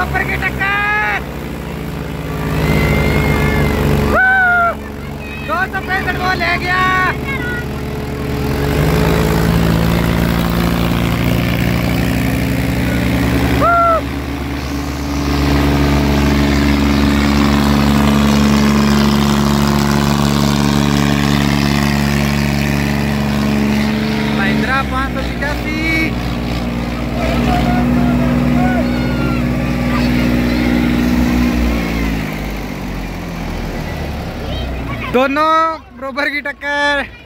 बरोबर की टक्कर। 265 वो ले गया। महिंद्रा 585 दोनों बरोबर की टक्कर।